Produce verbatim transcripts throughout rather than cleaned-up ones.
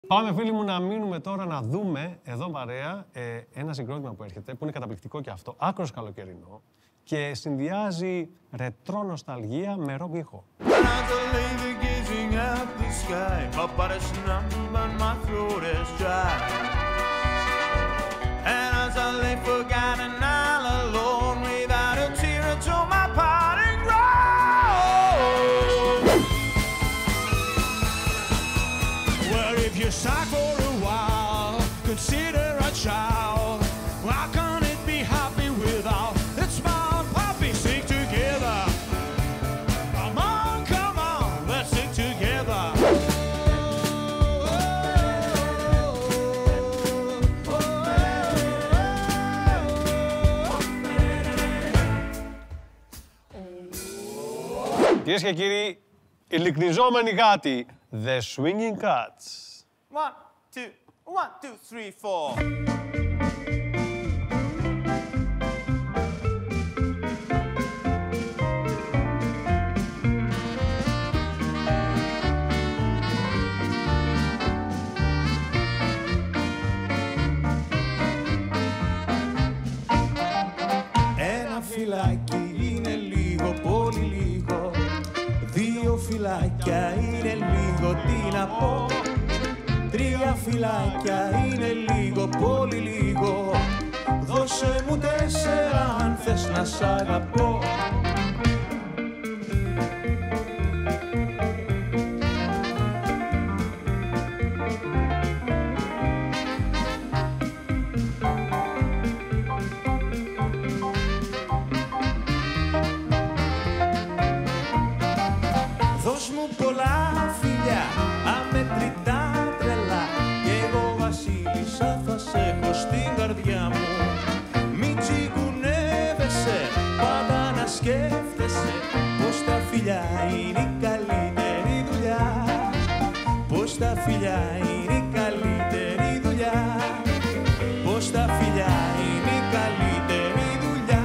Πάμε, φίλοι μου, να μείνουμε τώρα να δούμε εδώ παρέα ε, ένα συγκρότημα που έρχεται, που είναι καταπληκτικό και αυτό, άκρος καλοκαιρινό και συνδυάζει ρετρό νοσταλγία με ροκ ήχο. Sigh for a while, consider a child. How can it be happy without its smile? Puppy, sing together. Come on, come on, let's sing together. Κυρίες και κύριοι, ειλικριζόμενοι γάτοι, The Swinging Cats. One, two, one, two, three, four. Ένα φυλάκι είναι λίγο, πολύ λίγο. Δύο φυλάκια είναι λίγο, τι να πω. Τρία φυλάκια είναι λίγο, πολύ λίγο. Δώσε μου τέσσερα αν θες να σ' αγαπώ. Δώσ' μου πολλά φιλιά, αμετρητά. Θα σε έχω στην καρδιά μου. Μην τσιγκουνεύεσαι, πάντα να σκέφτεσαι πως τα φιλιά είναι η καλύτερη δουλειά. Πως τα φιλιά είναι η καλύτερη δουλειά. Πως τα φιλιά είναι η καλύτερη δουλειά.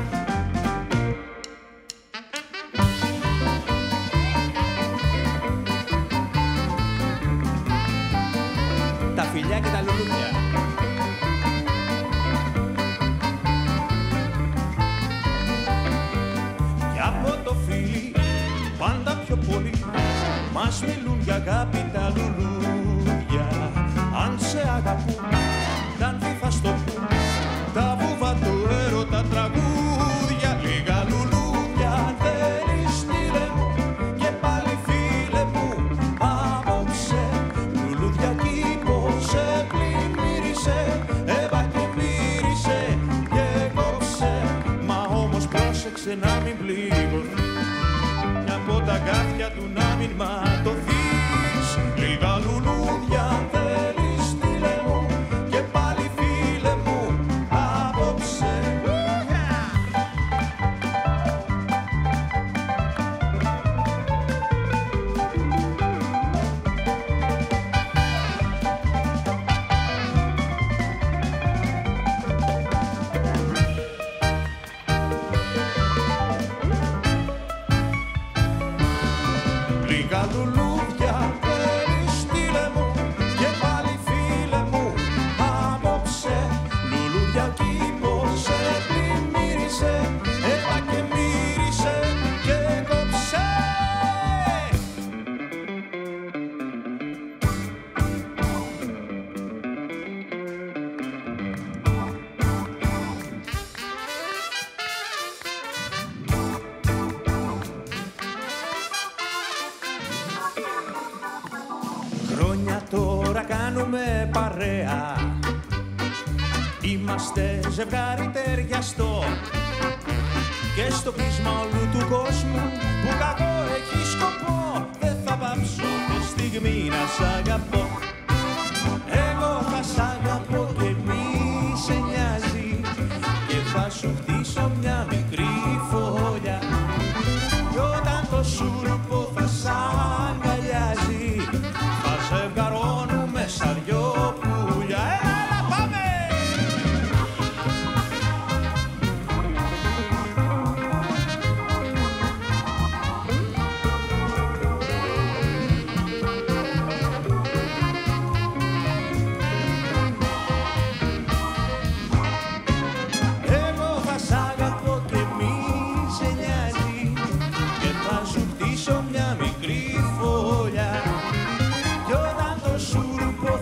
Τα φιλιά και τα λουλούδια. Πάντα πιο πολύ μας μιλούν για αγάπη τα λουλούδια. Αν σε αγαπούν, καν τι θα στο πούν τα βούβα του έρωτα τραγούδια. Λίγα λουλούδια αν θέλεις στείλε μου και πάλι φίλε μου απόψε. Λουλούδια κήπος σε πλημμύρισε, έβα και μύρισε και κόψε. Μα όμως πρόσεξε να μην πληγωθεί, από τα γάθια του να μην ματωθείς. Λίγα λουλούδια αν θέλεις στείλε μου και πάλι φίλε μου απόψε. Λίγα λουλούδια θέλεις στείλε μου και πάλι φίλε μου απόψε. Λουλούδια κήπος σε πλημμύρισε, έβα και μύρισε και κόψε. Χρόνια τώρα κάνουμε παρέα, είμαστε ζευγάρι ταιριαστό. Και στο κλείσμα όλου του κόσμου που κακό έχει σκοπό, δεν θα πάψω τη στιγμή να σ' αγαπώ. Εγώ θα σ' αγαπώ και μη σε νοιάζει και θα σου χτίσω μια μικρή φωλιά. Κι όταν το σούρουπο θα σ' αγκαλιάζει, θα ζευγαρώνουμε σαν δυο πουλιά. Έλα, πάμε!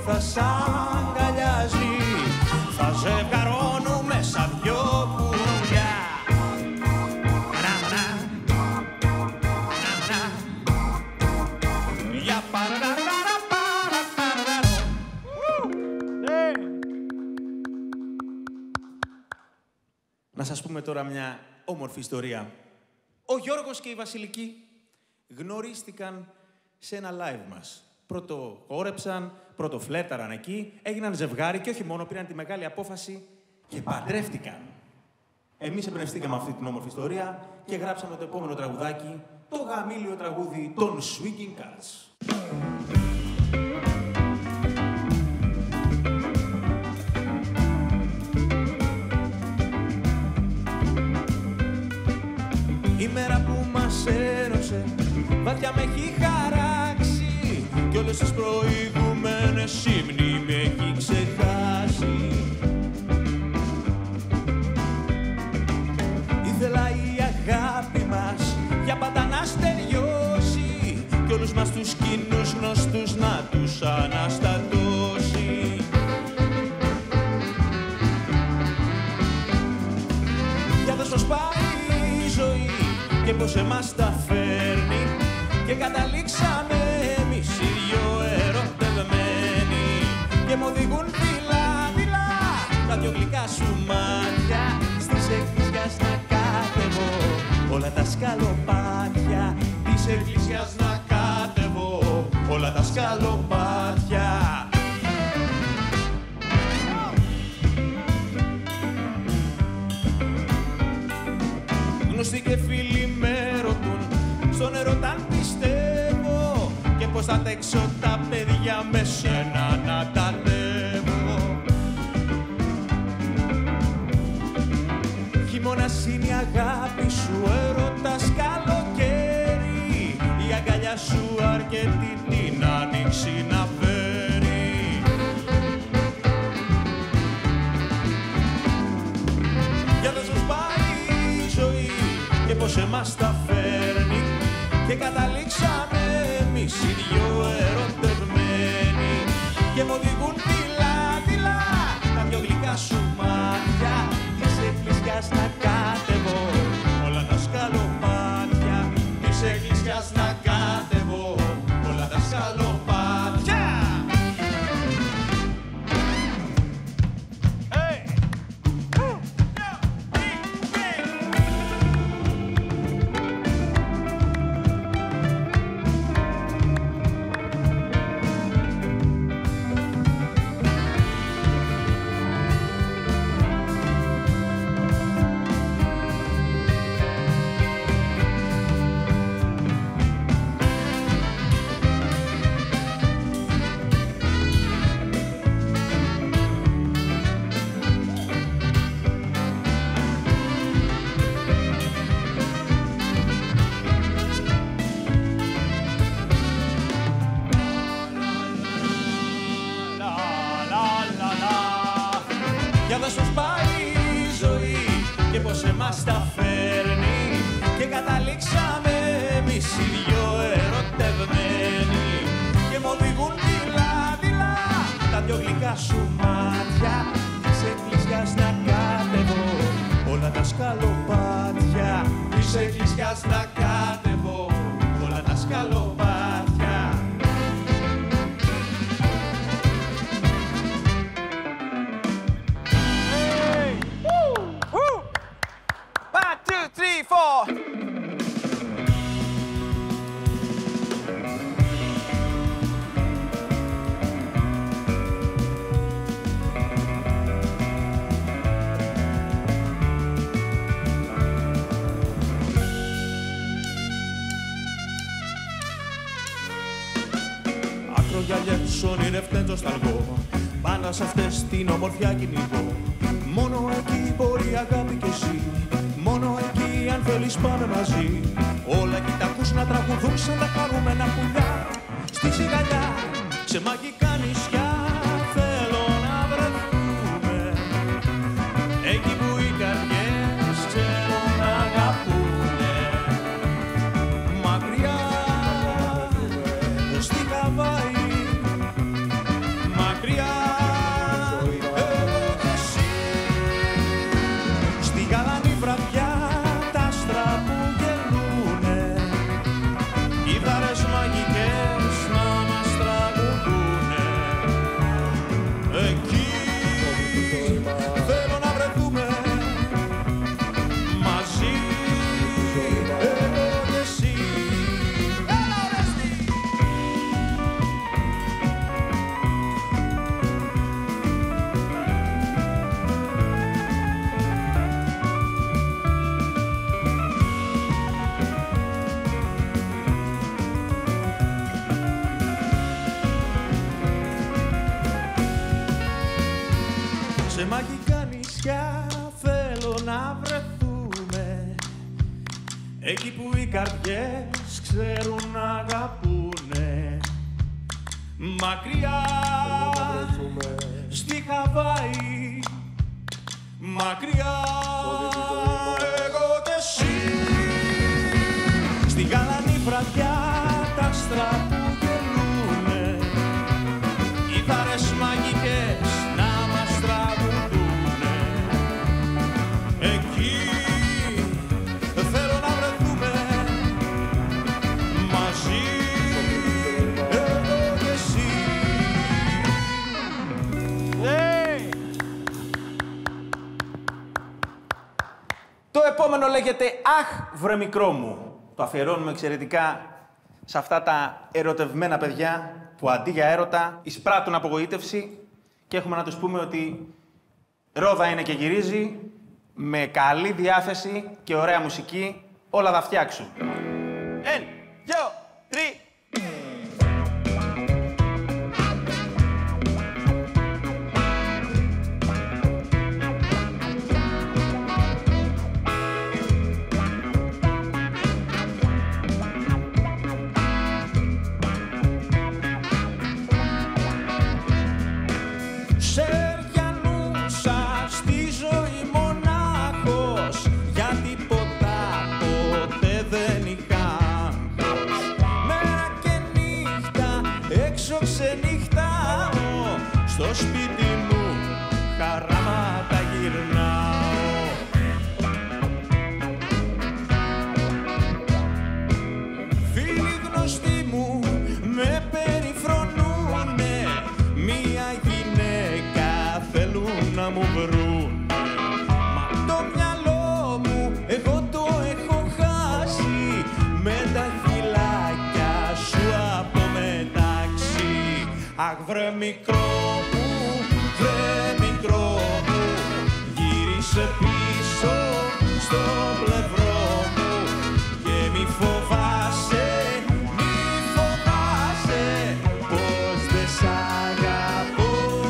θα σ' αγκαλιάζει. Θα ζευγαρώνουμε σαν δυο πουλιά. Για να σας πούμε τώρα μια όμορφη ιστορία. Ο Γιώργος και η Βασιλική γνωρίστηκαν σε ένα live μας. Πρώτο χόρεψαν, πρώτο φλέρταραν εκεί, έγιναν ζευγάρι και όχι μόνο, πήραν τη μεγάλη απόφαση και παντρεύτηκαν. Εμείς εμπνευστήκαμε αυτή την όμορφη ιστορία και γράψαμε το επόμενο τραγουδάκι, το γαμήλιο τραγούδι των Swinging Cats. Η μέρα που μας ένωσε βαθιά με έχει χαράξει κι όλες τις προηγούμενες η μνήμη με έχει ξεχάσει. Ήθελα η αγάπη μας για πάντα να στεριώσει κι όλους μας τους κοινούς γνωστούς να τους αναστατώσει. Για δες πως πάει η ζωή και πως εμάς τα φέρνει και καταλήξαμε εμείς οι δυο ερωτευμένοι και μ' οδηγούν δειλά-δειλά τα δυο γλυκά σου μάτια στις εκκλησιάς να κάτευω όλα τα σκαλοπάτια της εκκλησιάς να κάτευω όλα τα σκαλοπάτια. Γνωστοί και φίλοι με ρωτούν στον ερωτάν πιστεύω και πως θα τέξω τα παιδιά με σένα να τα ανέβω. Χειμώνας είναι η αγάπη σου, έρωτας καλοκαίρι, η αγκαλιά σου αρκετή την άνοιξη να φέρει. Για δες πως πάει η ζωή και πως εμάς τα φέρνει και καταλήξαμε εμείς οι δυο ερωτευμένοι και μ' οδηγούν δειλά-δειλά τα δυο γλυκά σου μάτια της εκκλησιάς να κάτευω όλα τα σκαλοπάτια της εκκλησιάς να κάτευω όλα τα σκαλοπάτια. Για δες πως πάει η ζωή και πως εμάς τα φέρνει και καταλήξαμε εμείς οι δυο ερωτευμένοι και μ' οδηγούν δειλά-δειλά τα δυο γλυκά σου μάτια της εκκλησιάς να κάτευω όλα τα σκαλοπάτια της εκκλησιάς να κάτευω όλα τα σκαλοπάτια. Three, four. Ακρογιαλιές ονειρευτές νοσταλγώ πάντα σε αυτές την ομορφιά κυνηγώ. Μόνο εκεί μπορεί η αγάπη και εσύ. Μόνο εκεί αν θέλεις πάμε μαζί. Όλα εκεί τα ακούς να τραγουδούν σαν τα χαρούμενα πουλιά. Στη σιγαλιά, σε μαγικά νησιά θέλω να βρεθούμε. Εκεί που οι καρδιές ξέρουν να αγαπούνε. Μακριά στη Χαβάη, μακριά Σε μαγικά νησιά θέλω να βρεθούμε, εκεί που οι καρδιές ξέρουν να αγαπούνε. Μακριά στη Χαβάη, μακριά εγώ και εσύ. Στη γαλανή βραδιά τα άστρα που γελούνε, κιθάρες μαγικές να μας τραγουδούνε. Εκεί θέλω να βρεθούμε μαζί, εγώ και εσύ. Ναι! Το επόμενο λέγεται «Αχ, βρε μικρό μου». Το αφιερώνουμε εξαιρετικά σε αυτά τα ερωτευμένα παιδιά που αντί για έρωτα εισπράττουν απογοήτευση και έχουμε να τους πούμε ότι ρόδα είναι και γυρίζει, με καλή διάθεση και ωραία μουσική όλα θα φτιάξουν. Ένα, δυο, τρία. Στο σπίτι μου χαράματα γυρνάω. Φίλοι γνωστοί μου με περιφρονούνε, μία γυναίκα θέλουν να μου βρούνε. Μα το μυαλό μου εγώ το έχω χάσει, με τα χειλάκια σου από μεταξύ. Αχ, βρε μικρό μου, βρε μικρό μου, γύρισε πίσω στο πλευρό μου και μη φοβάσαι, μη φοβάσαι πως δεν σ' αγαπώ.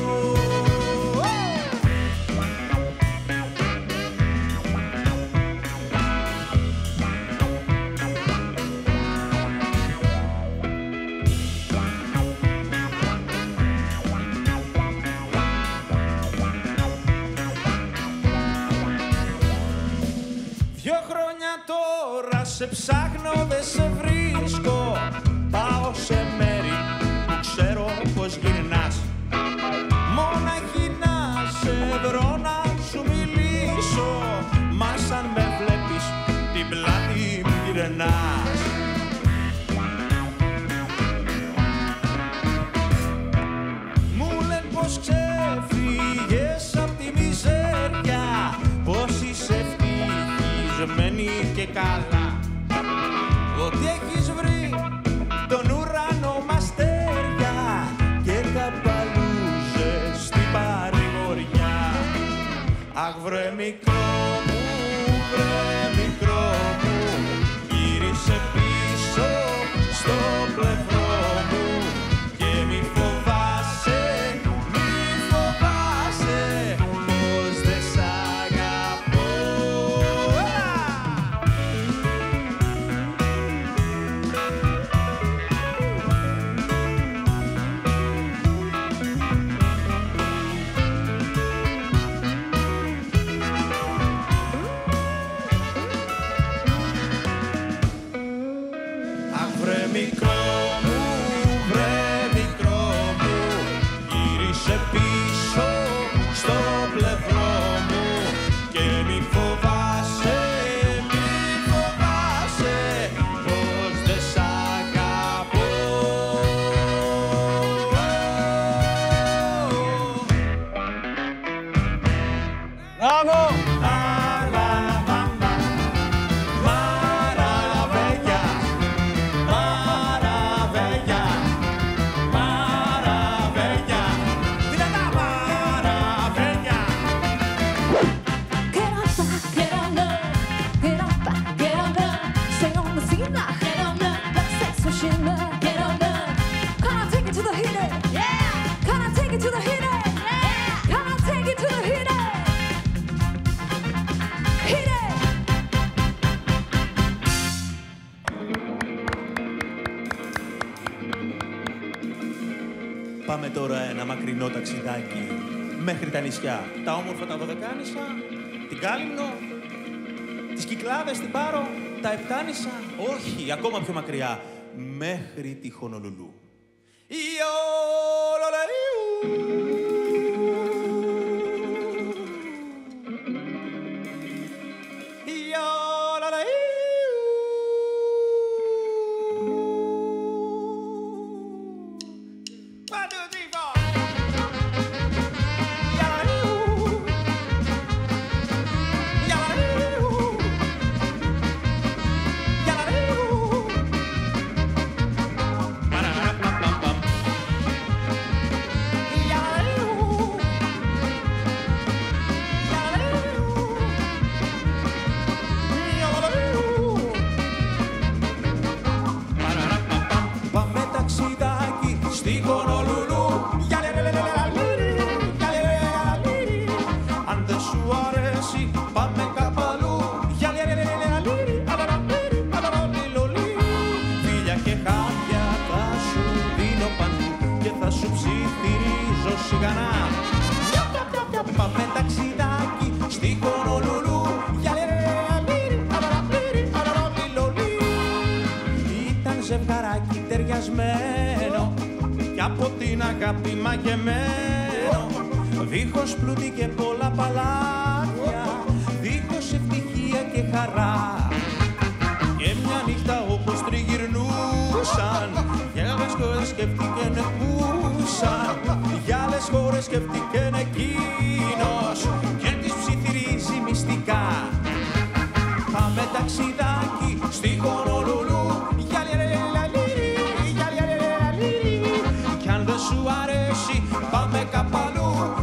Σε ψάχνω, δε σε βρίσκω, πάω σε μέρη που ξέρω πως γυρνάς. Μοναχή να σε βρω να σου μιλήσω, μα σαν με βλέπεις την πλάτη μου γυρνάς. Μου λένε πως ξεφύγες απ' τη μιζέρια, πως είσαι ευτυχισμένη και καλά, ότι έχεις βρει τον ουρανό μαστέρια και καπαλούζες στην παρηγοριά. Αχ, βρε μικρό μου, βρε μικρό μου, γύρισε πίσω στο πλευρό μου και μη φοβάσαι, μη φοβάσαι πως δεν σ' αγαπώ. τώρα ένα μακρινό ταξιδάκι μέχρι τα νησιά. Τα όμορφα τα Δωδεκάνησα, την Κάλυμνο, τις Κυκλάδες, την Πάρο, τα Επτάνησα. Όχι, ακόμα πιο μακριά, μέχρι τη Χονολουλού. Πάμε ταξιδάκι στη Χονολουλού. Ήταν ζευγαράκι ταιριασμένο κι από την αγάπη μαγεμένο, δίχως πλούτη και πολλά παλάτια, δίχως ευτυχία και χαρά. Και μια νύχτα όπως τριγυρνούσαν, για άλλες χώρες σκεφτήκεν πούσαν, για άλλες χώρες σκεφτήκεν εκείνος και τις ψιθυρίζει μυστικά. Πάμε ταξιδάκι στη Χονολουλού, κι αν δεν σου αρέσει πάμε κάπου αλλού.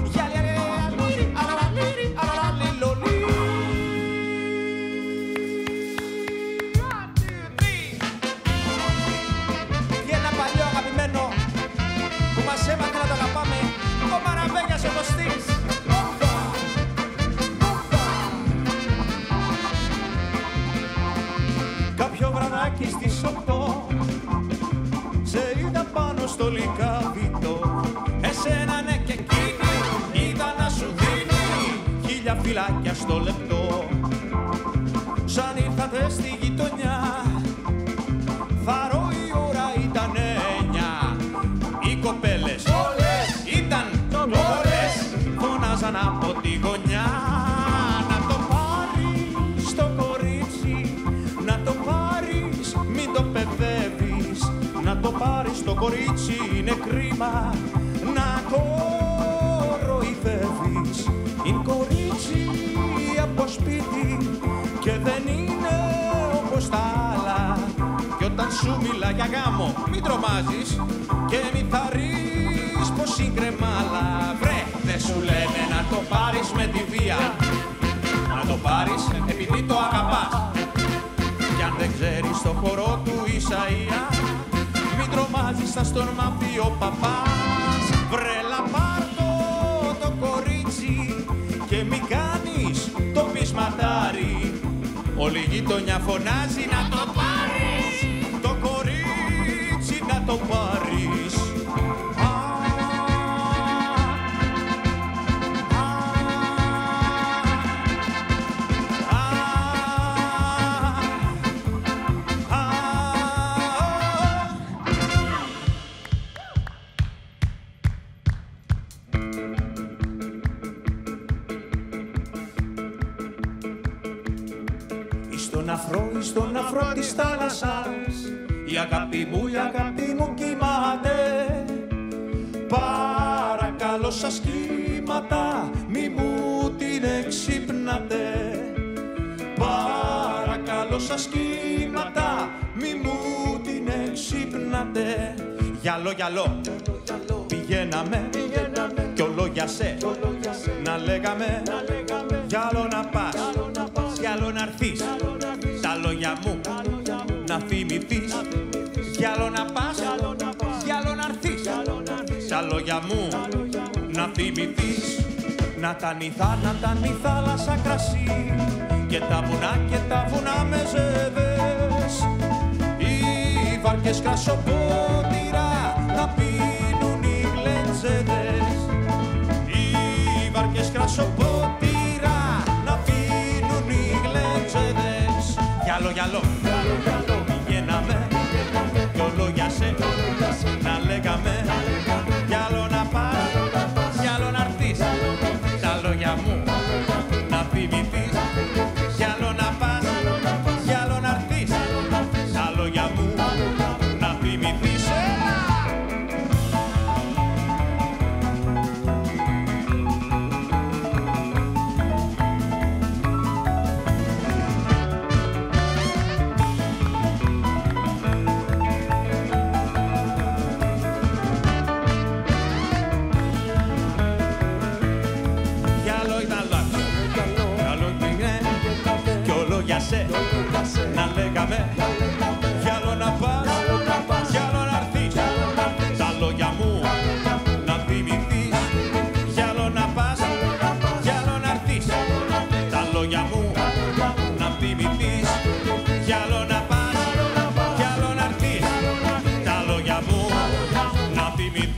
Κάποιο βραδάκι στις οκτώ σε είδα πάνω στο λικαβιτό. Εσένα ναι και εκείνη είδα να σου δίνει χίλια φυλάκια στο λεπτό. Σαν ήρθατε στη γειτονιά, θαρώ η ώρα ήταν εννιά. Οι κοπέλες όλες ήταν όλες, φωνάζαν από τη γωνιά. Να το πάρεις στο κορίτσι, να το πάρεις, μην το παιδεύεις. Να το πάρεις το κορίτσι, είναι κρίμα να το ροϊδεύεις. Είναι κορίτσι από σπίτι και δεν είναι όπως τα άλλα. Κι όταν σου μιλά για γάμο μην τρομάζεις και μην θαρρείς πως είναι κρεμάλα. Βρε, δεν σου λένε να το πάρεις με τη βία, να το πάρεις επειδή το αγαπάς. Κι αν δεν ξέρεις το χορό του Ισαΐα, μην τρομάζεις, θα στον μάθει ο παπάς. Βρέλα πάρ' το το κορίτσι και μη κάνεις το πεισματάρι. Όλη η γειτονιά φωνάζει να το πάρεις, το κορίτσι να το πάρεις. Στον αφρό, στον αφρό της θάλασσας, η αγάπη μου, η αγάπη μου κοιμάται. Παρακαλώ σας κύματα, μη μου την εξυπνάτε. Παρακαλώ σας κύματα, μη μου την εξυπνάτε. Γυαλό, γυαλό, πηγαίναμε κι όλο για σε, να λέγαμε κι άλλο να πας, κι άλλο να έρθεις, τα λόγια μου να θυμηθείς. Κι άλλο να πας, κι άλλο να έρθεις, τα λόγια μου να θυμηθείς. Να τα νηθά, να τα νη θάλασσα κρασί και τα βουνά και τα βουνά με ζεύες. Οι βάρκες κρασοπότηρα να πίνουν οι γλέντζες. γλεντζέδες, οι βάρκες κρασοπότηρα να πίνουν οι γλεντζέδες. Γυαλό, γυαλό, πηγαίναμε κι όλο για σε να λέγαμε. Γυαλό να πας, γυαλό να έρθεις, τα λόγια μου να θυμηθείς. Γυαλό να πας, γυαλό να έρθεις, τα λόγια μου να θυμηθείς. Να λέγαμε, γυαλό να πας, γυαλό να έρθεις, τα λόγια μου να θυμηθείς. Γυαλό να πας, γυαλό να έρθεις, τα λόγια μου να θυμηθείς. Γυαλό να πας, γυαλό να έρθεις, τα λόγια μου να θυμηθείς.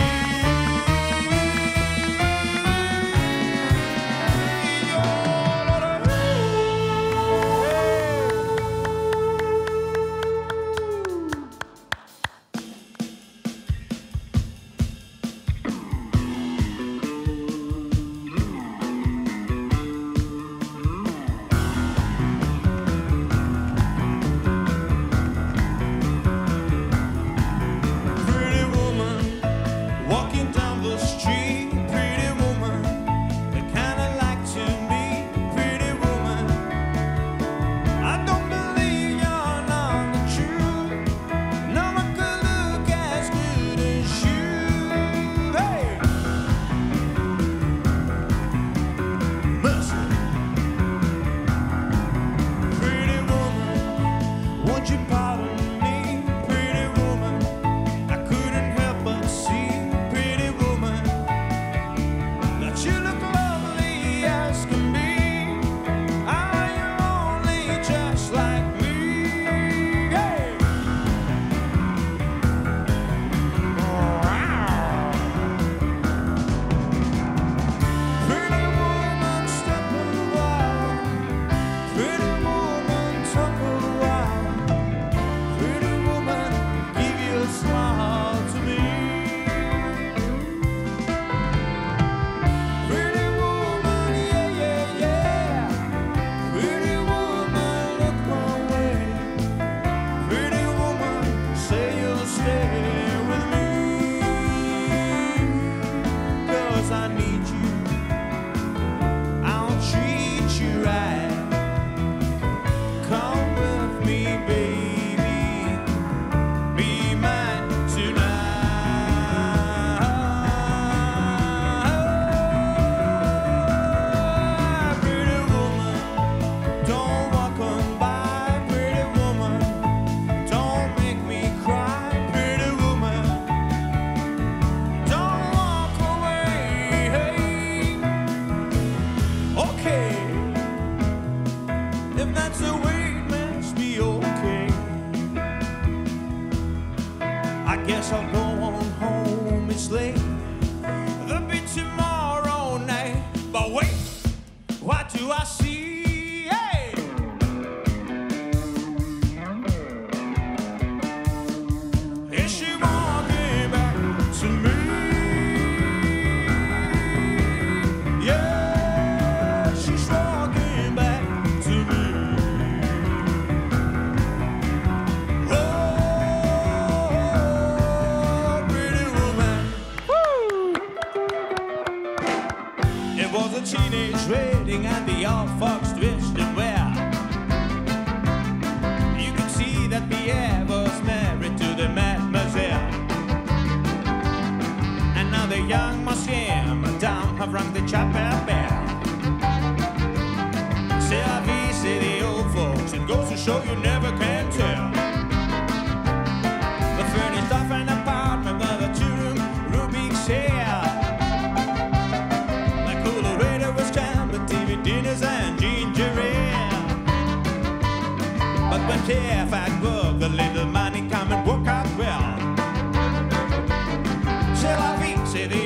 Terrified book, the little money come and work out well. C'est la vie, c'est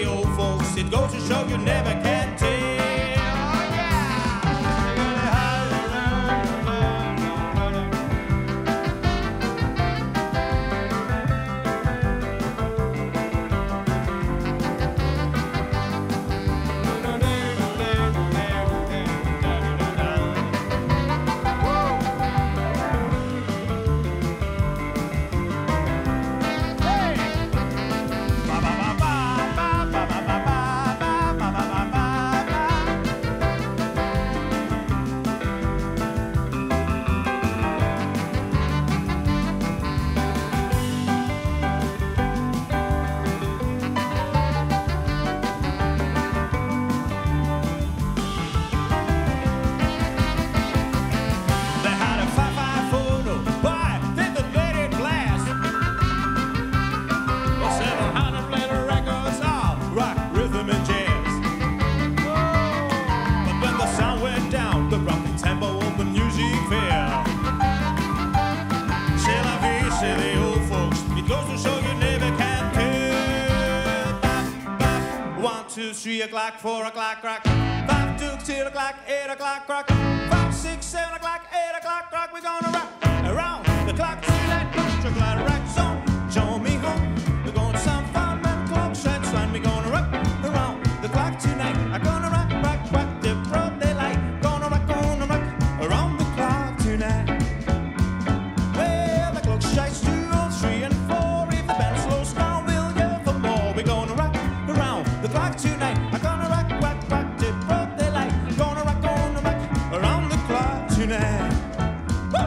it goes to show you never can tell. Three o'clock, four o'clock, rock. Five, two, two o'clock, eight o'clock, rock. Five, six, seven o'clock, eight o'clock, rock. We're gonna rock around the clock tonight. Chocolate rock song, show me home. We're going to some fun and clock shine sun. We're gonna rock around the clock tonight. I'm gonna rock, rock, rock the broad daylight. Gonna rock, gonna rock around the clock tonight. Well, the clock strikes two, three, and four. If the band slows down, we'll go for more. We're gonna rock around the clock tonight. I'm gonna rock, rock, rock the broad daylight. Gonna rock, gonna rock around the clock tonight. Woo!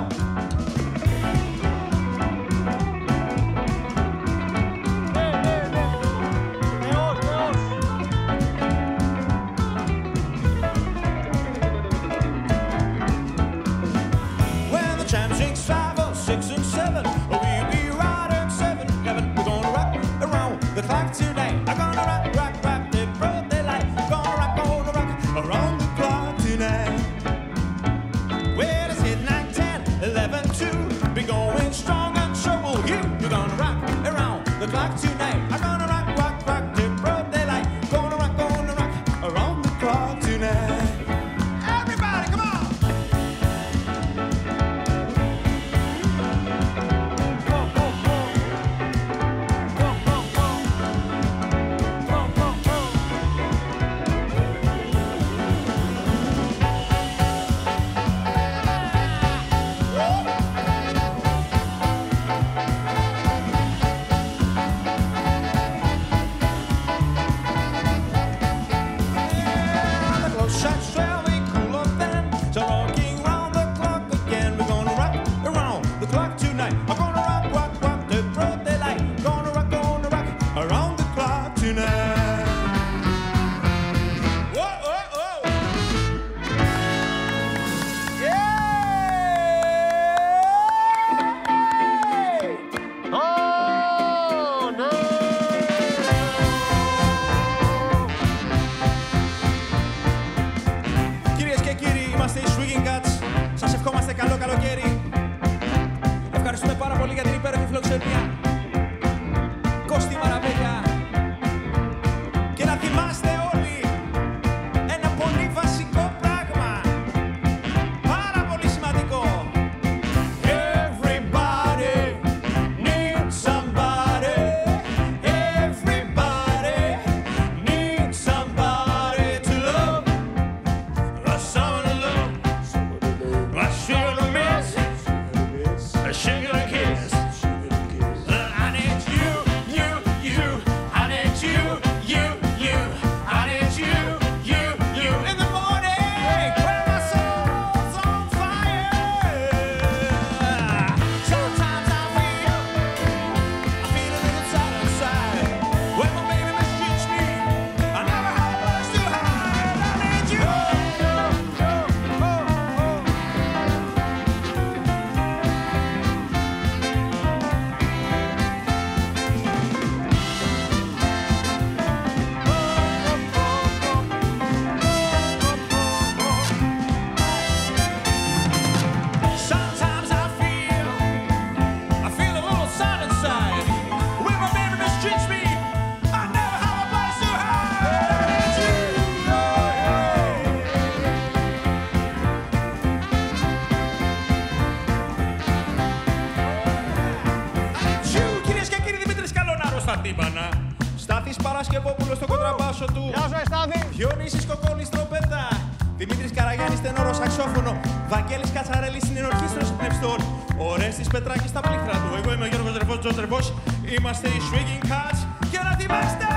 Νίκος στο κοντραμπάσο του. Γεια σου, Αριστάδη. Διονύσης Κοκκόλης τροπέτα. Δημήτρης Καραγιάννης τενόρο σαξόφωνο. Βαγγέλης Κατσαρέλης στην ενορχήστρωση πνευστών. Ορέστης Πετράκης στα πλήκτρα του. Εγώ είμαι ο Γιώργος Ρεβός, Τζος Ρεβός. Είμαστε οι Swinging Cats και να θυμάστε!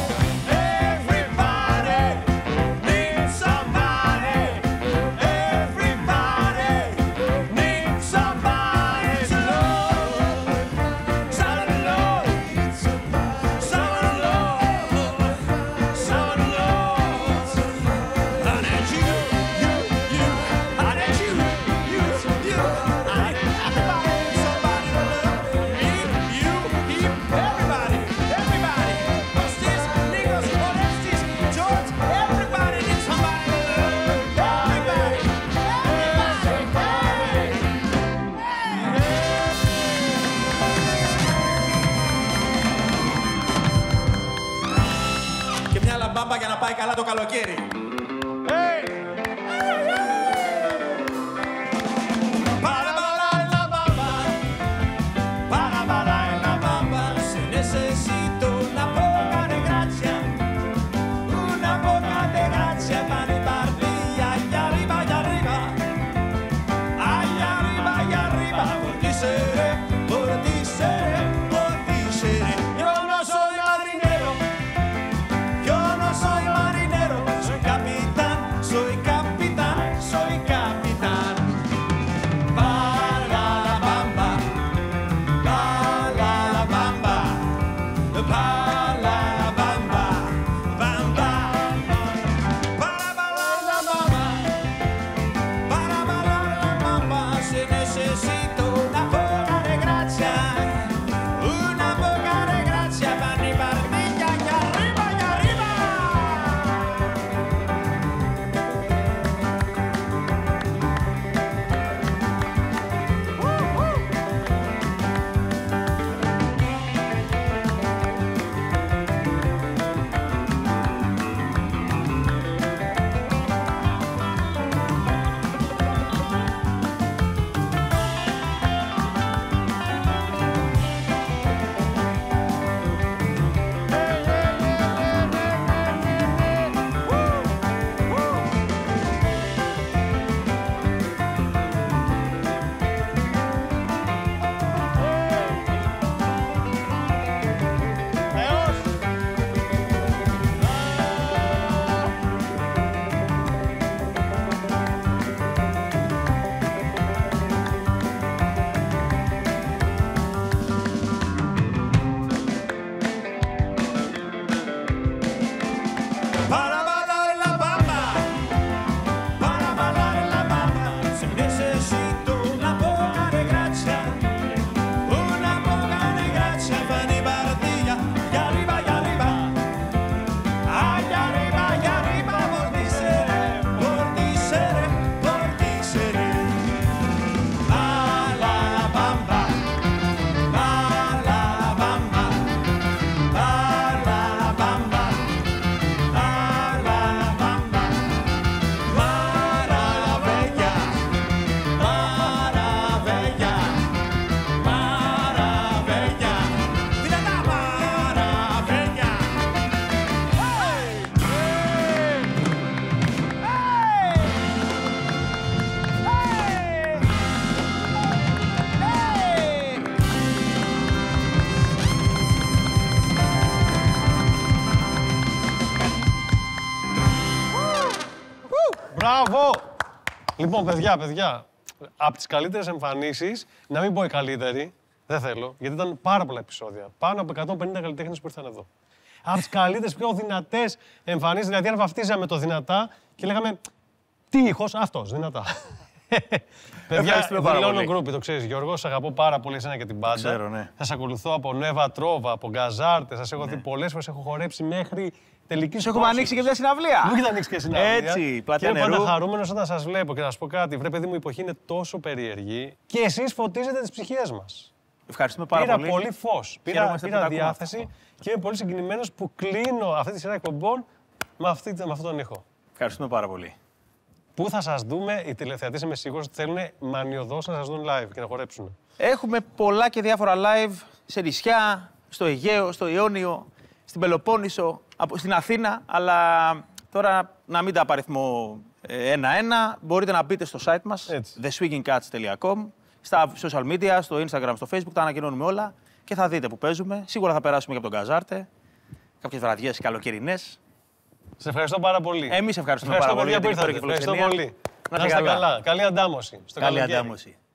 Για να πάει καλά το καλοκαίρι. Μπράβο! Λοιπόν, παιδιά, παιδιά, από τις καλύτερες εμφανίσεις, να μην πω η καλύτερη, δεν θέλω, γιατί ήταν πάρα πολλά επεισόδια. Πάνω από εκατόν πενήντα καλλιτέχνες που ήρθαν εδώ. Από τις καλύτερες, πιο δυνατές εμφανίσεις, δηλαδή αν βαφτίζαμε το δυνατά και λέγαμε τι ήχος, αυτός, δυνατά. Παιδιά, δηλώνω γκρούπι, το ξέρεις Γιώργο, σε αγαπώ πάρα πολύ εσένα και την μπάντα. Ξέρω, ναι. Θα σε ακολουθώ από Νέβα Τρόβα, από Γκαζάρτες, σας έχω ναι. δει πολλές φορές, έχω χορέψει μέχρι τελική σου. Έχουμε ανοίξει και μια συναυλία. Μου έχετε ανοίξει και συναυλία. Έτσι, πλατεία νερού. Και είμαι πάντα χαρούμενος όταν σας βλέπω και να σας πω κάτι. Βρε παιδί μου, η εποχή είναι τόσο περίεργη και εσείς φωτίζετε τις ψυχές μας. Ευχαριστούμε πάρα πήρα πολύ. Πήρα πολύ φως, πήρα, πήρα διάθεση και είμαι πολύ συγκινημένος που κλείνω αυτή τη σειρά εκπομπών με, αυτή, με αυτόν τον ήχο. Ευχαριστούμε πάρα πολύ. Πού θα σας δούμε, οι τηλεθεατές είμαι σίγουρος ότι θέλουν μανιωδώς να σας δουν live και να χορέψουν. Έχουμε πολλά και διάφορα live σε νησιά, στο Αιγαίο, στο Ιόνιο, στην Πελοπόννησο. στην Αθήνα, αλλά τώρα να μην τα απαριθμώ ένα-ένα, μπορείτε να μπείτε στο site μας, the swinging cats τελεία com, στα social media, στο Instagram, στο Facebook, τα ανακοινώνουμε όλα και θα δείτε που παίζουμε. Σίγουρα θα περάσουμε και από τον Καζάρτε, κάποιες βραδιές καλοκαιρινές. Σε ευχαριστώ πάρα πολύ. Εμείς ευχαριστούμε πάρα πολύ. Ευχαριστώ πολύ. Να είστε καλά. Καλή αντάμωση. Καλή αντάμωση.